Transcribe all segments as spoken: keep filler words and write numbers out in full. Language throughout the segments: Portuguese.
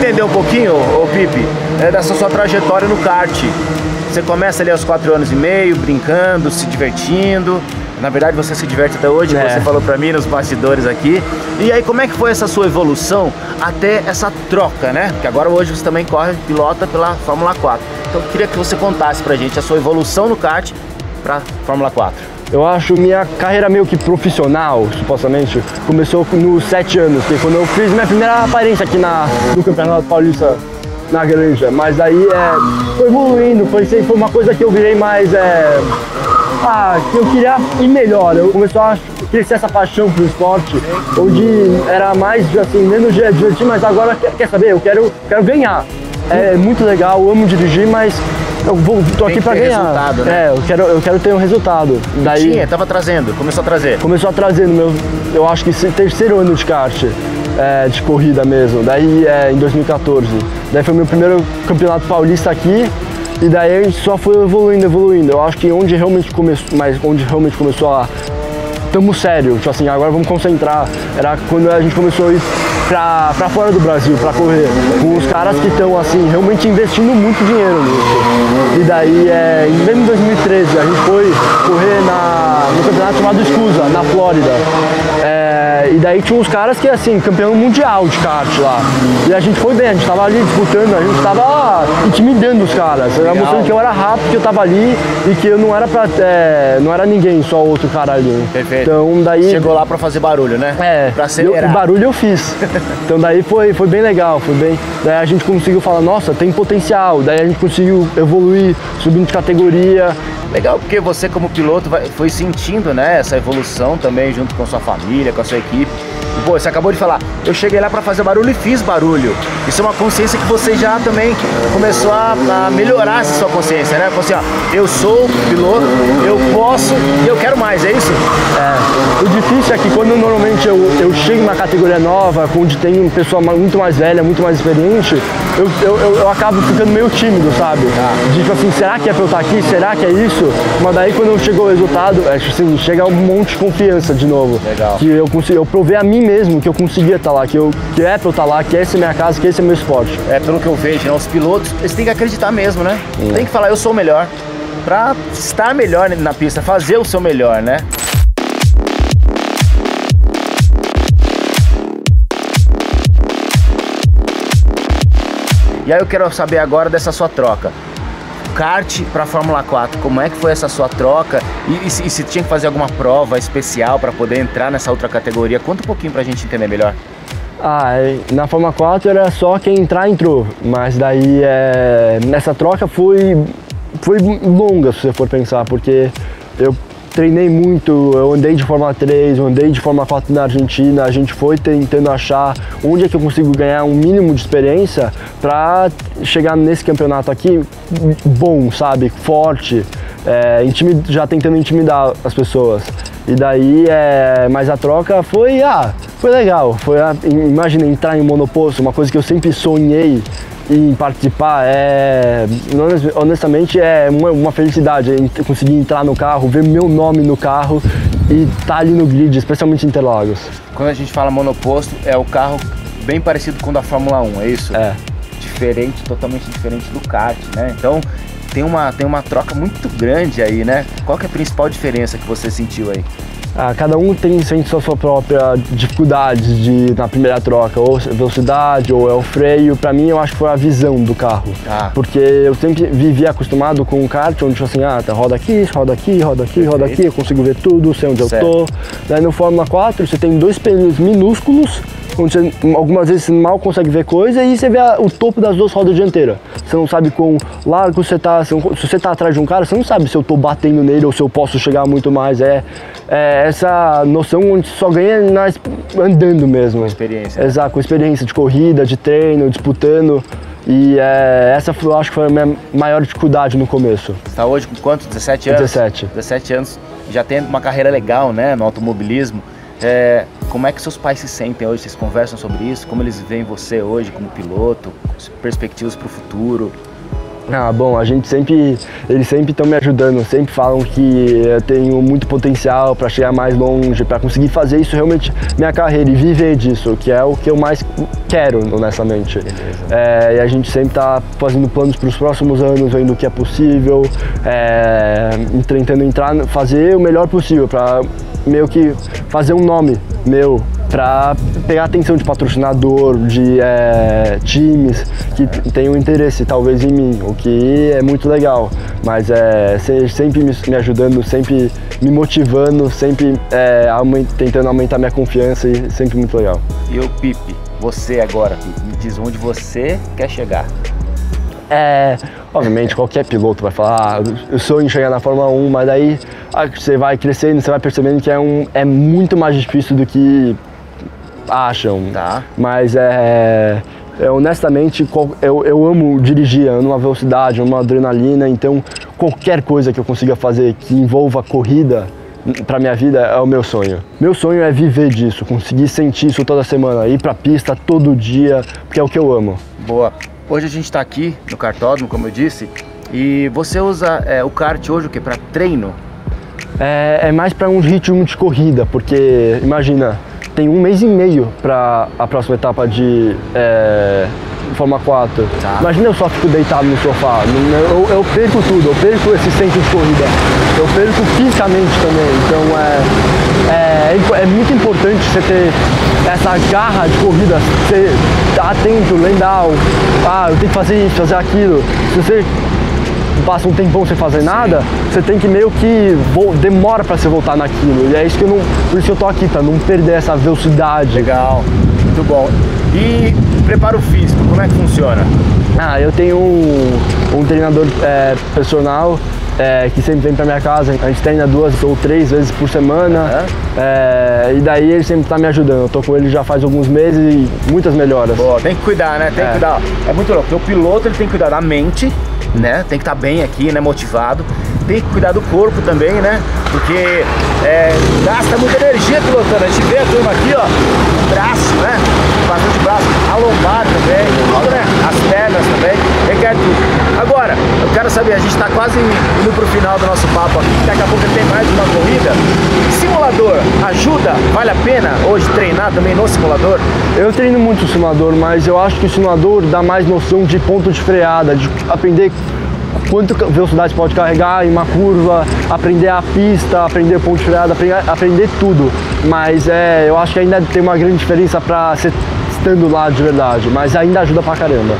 entender um pouquinho, ô Pipe, é, dessa sua trajetória no kart. Você começa ali aos quatro anos e meio, brincando, se divertindo. Na verdade, você se diverte até hoje, é. Você falou pra mim nos bastidores aqui. E aí, como é que foi essa sua evolução até essa troca, né? Porque agora hoje você também corre, pilota pela Fórmula quatro. Então, eu queria que você contasse pra gente a sua evolução no kart pra Fórmula quatro. Eu acho que minha carreira meio que profissional, supostamente, começou nos sete anos, que quando eu fiz minha primeira aparência aqui na, no Campeonato Paulista na Granja. Mas aí é, foi evoluindo, foi, foi uma coisa que eu virei mais... É, ah, que eu queria ir melhor. Eu comecei a crescer essa paixão pro esporte, onde era mais, assim, menos divertir, mas agora, quer, quer saber, eu quero, quero ganhar. É muito legal, eu amo dirigir, mas eu vou, tô aqui para ganhar. Resultado, né? É, eu quero, eu quero ter um resultado. Daí tinha, tava trazendo, começou a trazer. Começou a trazer no meu, eu acho que terceiro ano de kart, é, de corrida mesmo. Daí é, em dois mil e quatorze. Daí foi meu primeiro campeonato paulista aqui. E daí a gente só foi evoluindo, evoluindo. Eu acho que onde realmente começou, mas onde realmente começou a tamo sério, tipo assim, agora vamos concentrar. Era quando a gente começou a ir pra, pra fora do Brasil, pra correr, com os caras que estão assim, realmente investindo muito dinheiro nisso. E daí, é, mesmo em dois mil e treze, a gente foi correr na, no campeonato chamado Escusa, na Flórida. É, e daí tinha uns caras que, assim, campeão mundial de kart lá. E a gente foi bem, a gente tava ali disputando, a gente tava intimidando os caras. Eu mostrando que eu era rápido, que eu tava ali e que eu não era pra, é, não era ninguém, só outro cara ali. Perfeito. Então daí... Chegou lá pra fazer barulho, né? É, pra acelerar. Eu, o barulho eu fiz. Então daí foi, foi bem legal, foi bem... Daí a gente conseguiu falar, nossa, tem potencial. Daí a gente conseguiu evoluir, subindo de categoria. Legal, porque você como piloto vai, foi sentindo, né, essa evolução também junto com a sua família, com a sua equipe. E, pô, você acabou de falar, eu cheguei lá pra fazer barulho e fiz barulho. Isso é uma consciência que você já também começou a, a melhorar essa sua consciência, né? Você, ó, eu sou piloto, eu posso e eu quero mais, é isso? É, o difícil é que quando normalmente eu, eu chego numa categoria nova, onde tem uma pessoa muito mais velha, muito mais experiente, eu, eu, eu, eu acabo ficando meio tímido, sabe? Ah. De tipo assim, será que é pra eu estar aqui? Será que é isso? Mas daí quando chegou o resultado, é, assim, chega um monte de confiança de novo. Legal. Que eu consegui, eu provei a mim mesmo que eu conseguia estar lá, que, eu, que é pra eu estar lá, que essa é minha casa, que esse é meu esporte. É, pelo que eu vejo, né, os pilotos, eles têm que acreditar mesmo, né? Hum. Tem que falar, eu sou o melhor, pra estar melhor na pista, fazer o seu melhor, né? E aí eu quero saber agora dessa sua troca. Kart para Fórmula quatro, como é que foi essa sua troca? E, e, se, e se tinha que fazer alguma prova especial para poder entrar nessa outra categoria? Conta um pouquinho pra gente entender melhor. Ah, na Fórmula quatro era só quem entrar, entrou. Mas daí, é, nessa troca foi, foi longa, se você for pensar, porque eu treinei muito, eu andei de Fórmula três, eu andei de Fórmula quatro na Argentina, a gente foi tentando achar onde é que eu consigo ganhar um mínimo de experiência para chegar nesse campeonato aqui bom, sabe, forte, é, intimid- já tentando intimidar as pessoas. E daí, é, mas a troca foi, ah, foi legal, foi, ah, imagina entrar em um monoposto, uma coisa que eu sempre sonhei em participar, é, honestamente é uma, uma felicidade conseguir entrar no carro, ver meu nome no carro e estar ali no grid, especialmente em Interlagos. Quando a gente fala monoposto, é o carro bem parecido com o da Fórmula um, é isso? É. Diferente, totalmente diferente do kart, né? Então tem uma, tem uma troca muito grande aí, né? Qual que é a principal diferença que você sentiu aí? Ah, cada um tem sente sua própria dificuldade de, na primeira troca, ou velocidade, ou é o freio. Pra mim, eu acho que foi a visão do carro. Ah. Porque eu sempre vivi acostumado com um kart onde, tipo assim, ah, tá, roda aqui, roda aqui, roda aqui, roda aqui, eu consigo ver tudo, sei onde certo. eu tô. Daí no Fórmula quatro, você tem dois pneus minúsculos, onde você, algumas vezes você mal consegue ver coisa, e você vê a, o topo das duas rodas dianteiras. Você não sabe quão largo você tá, se você tá atrás de um cara, você não sabe se eu tô batendo nele ou se eu posso chegar muito mais. É, é essa noção onde só ganha na, andando mesmo. Com experiência. Exato, com experiência de corrida, de treino, disputando. E é, essa eu acho que foi a minha maior dificuldade no começo. Você tá hoje com quantos? dezessete anos? dezessete. dezessete anos, já tem uma carreira legal, né, no automobilismo. É, como é que seus pais se sentem hoje? Vocês conversam sobre isso? Como eles veem você hoje como piloto? Perspectivas para o futuro? Ah, bom, a gente sempre, eles sempre estão me ajudando, sempre falam que eu tenho muito potencial para chegar mais longe, para conseguir fazer isso realmente minha carreira e viver disso, que é o que eu mais quero, honestamente. É, e a gente sempre está fazendo planos para os próximos anos, vendo o que é possível, é, tentando entrar, fazer o melhor possível para meio que fazer um nome meu, para pegar a atenção de patrocinador, de é, times que tenham interesse talvez em mim, o que é muito legal, mas é sempre me, me ajudando, sempre me motivando, sempre é, aument, tentando aumentar minha confiança e sempre muito legal. E o Pipe, você agora, Pipe, me diz onde você quer chegar. É, obviamente qualquer piloto vai falar, ah, eu sonho em chegar na Fórmula um, mas daí ah, você vai crescendo, você vai percebendo que é, um, é muito mais difícil do que acham, tá. Mas é, é honestamente eu, eu amo dirigir, amo uma velocidade, uma adrenalina, então qualquer coisa que eu consiga fazer que envolva corrida para minha vida é o meu sonho. Meu sonho é viver disso, conseguir sentir isso toda semana, ir para a pista todo dia, porque é o que eu amo. Boa. Hoje a gente está aqui no kartódromo, como eu disse, e você usa é, o kart hoje o que? Para treino? É, é mais para um ritmo de corrida, porque imagina, tem um mês e meio para a próxima etapa de é, Fórmula quatro. Tá. Imagina eu só fico deitado no sofá, eu, eu perco tudo, eu perco esse centro de corrida, eu perco fisicamente também, então é, é, é muito importante você ter essa garra de corrida, ser atento, lembrar, ah, eu tenho que fazer isso, fazer aquilo. Se você passa um tempão sem fazer nada, você tem que meio que demora para você voltar naquilo. E é isso que eu não, por isso que eu tô aqui, para não perder essa velocidade. Legal, muito bom. E preparo físico, como é que funciona? Ah, eu tenho um, um treinador é, personal é, que sempre vem para minha casa. A gente treina duas ou três vezes por semana. Uhum. É, e daí ele sempre está me ajudando. Eu tô com ele já faz alguns meses e muitas melhoras. Boa, tem que cuidar, né? Tem é. que cuidar. É muito louco, porque o piloto ele tem que cuidar da mente, né? Tem que estar bem aqui, né? Motivado. Tem que cuidar do corpo também, né? Porque é, gasta muita energia pilotando. A gente vê a turma aqui, ó, braço, né? Bastante braço, a lombar também, tudo, né? As pernas também, requer tudo. Agora, eu quero saber, a gente está quase indo pro final do nosso papo aqui, daqui a pouco tem mais uma corrida. Simulador ajuda? Vale a pena hoje treinar também no simulador? Eu treino muito o simulador, mas eu acho que o simulador dá mais noção de ponto de freada, de aprender quanto velocidade pode carregar em uma curva, aprender a pista, aprender o ponto de freada, aprender, aprender tudo. Mas é, eu acho que ainda tem uma grande diferença para você estando lá de verdade, mas ainda ajuda pra caramba.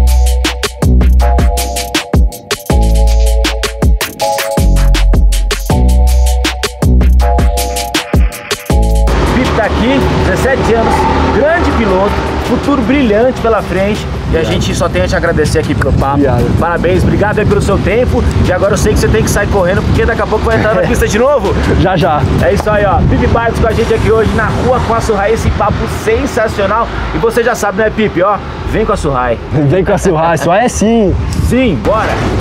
Pipe tá aqui, dezessete anos, grande piloto, futuro brilhante pela frente. E a gente só tem a te agradecer aqui pelo papo. Obrigado. Parabéns, obrigado aí pelo seu tempo. E agora eu sei que você tem que sair correndo, porque daqui a pouco vai entrar na pista de novo. Já, já. É isso aí, ó. Pipe Bikes com a gente aqui hoje na rua com a Surrai. Esse papo sensacional. E você já sabe, né, Pipe, ó? Vem com a Surrai. Vem com a Surrai, só é sim. Sim, bora.